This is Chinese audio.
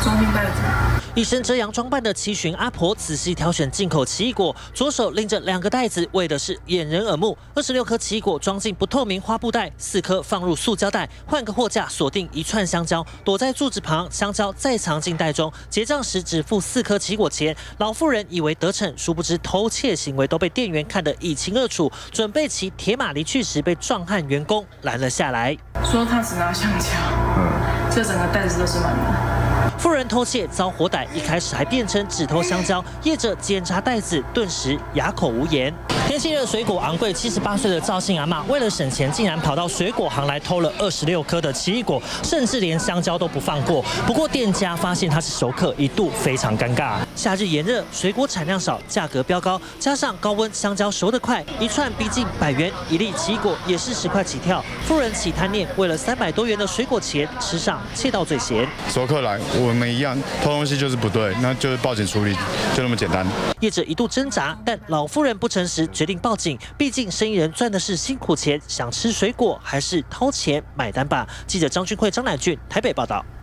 中性袋子。 一身遮阳装扮的七旬阿婆仔细挑选进口奇异果，左手拎着2个袋子，为的是掩人耳目。26颗奇异果装进不透明花布袋，4颗放入塑胶袋，换个货架锁定1串香蕉，躲在柱子旁，香蕉再藏进袋中。结账时只付4颗奇异果钱，老妇人以为得逞，殊不知偷窃行为都被店员看得一清二楚。准备骑铁马离去时，被壮汉员工拦了下来， 说他只拿香蕉，这整个袋子都是满的。 妇人偷窃遭活逮，一开始还辩称只偷香蕉，业者检查袋子，顿时哑口无言。天气热，水果昂贵，78岁的赵姓阿嬷为了省钱，竟然跑到水果行来偷了26颗的奇异果，甚至连香蕉都不放过。不过店家发现他是熟客，一度非常尴尬。夏日炎热，水果产量少，价格飙高，加上高温，香蕉熟得快，一串逼近100元，一粒奇异果也是10块起跳。妇人起贪念，为了300多元的水果钱，吃上窃盗罪嫌。 熟客来，我们一样偷东西就是不对，那就是报警处理，就那么简单。 业者一度挣扎，但老妇人不诚实，决定报警。毕竟生意人赚的是辛苦钱，想吃水果还是掏钱买单吧？记者张俊慧、张乃俊台北报道。